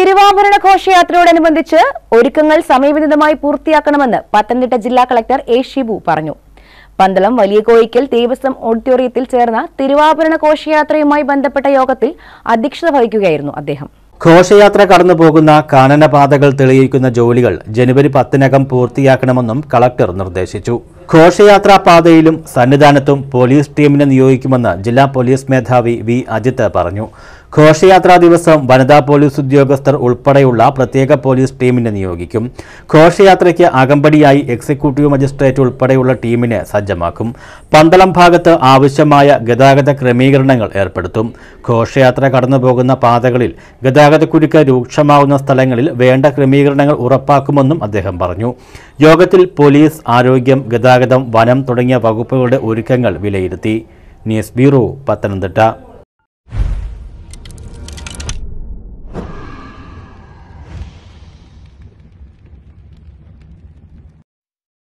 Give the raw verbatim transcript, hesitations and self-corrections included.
തിരുവാഭരണ ഘോഷയാത്രയോടനുബന്ധിച്ച് ഒരുക്കങ്ങൾ സമയബന്ധിതമായി പൂർത്തിയാക്കണമെന്ന് പത്തനംതിട്ട ജില്ലാ കളക്ടർ എ ഷിബു പറഞ്ഞു. പന്തളം വലിയ കോയിക്കൽ ദേവസ്വം ഓഡിറ്റോറിയത്തിൽ ചേർന്ന തിരുവാഭരണ ഘോഷയാത്രയുമായി ബന്ധപ്പെട്ട യോഗത്തിൽ അധ്യക്ഷത വഹിക്കുകയായിരുന്നു അദ്ദേഹം. ഘോഷയാത്ര കടന്നുപോകുന്ന കാനനപാതകൾ തെളിയിക്കുന്ന ജോലികൾ ജനുവരി പത്തിനകം പൂർത്തിയാക്കണമെന്നും കളക്ടർ നിർദ്ദേശിച്ചു. ഘോഷയാത്രാ പാതയിലും സന്നിധാനത്തും പോലീസ് ടീമിനെ നിയോഗിക്കുമെന്ന് ജില്ലാ പോലീസ് മേധാവി വി അജിത്ത് പറഞ്ഞു. ഘോഷയാത്രാ ദിവസം വനിതാ പോലീസ് ഉദ്യോഗസ്ഥർ ഉൾപ്പെടെയുള്ള പ്രത്യേക പോലീസ് ടീമിനെ നിയോഗിക്കും. ഘോഷയാത്രയ്ക്ക് അകമ്പടിയായി എക്സിക്യൂട്ടീവ് മജിസ്ട്രേറ്റ് ഉൾപ്പെടെയുള്ള ടീമിനെ സജ്ജമാക്കും. പന്തളം ഭാഗത്ത് ആവശ്യമായ ഗതാഗത ക്രമീകരണങ്ങൾ ഏർപ്പെടുത്തും. ഘോഷയാത്ര കടന്നുപോകുന്ന പാതകളിൽ ഗതാഗതക്കുരുക്ക് രൂക്ഷമാവുന്ന സ്ഥലങ്ങളിൽ വേണ്ട ക്രമീകരണങ്ങൾ ഉറപ്പാക്കുമെന്നും അദ്ദേഹം പറഞ്ഞു. യോഗത്തിൽ പോലീസ്, ആരോഗ്യം, ഗതാഗതം, വനം തുടങ്ങിയ വകുപ്പുകളുടെ ഒരുക്കങ്ങൾ വിലയിരുത്തി. News bureau, Pathanamthitta.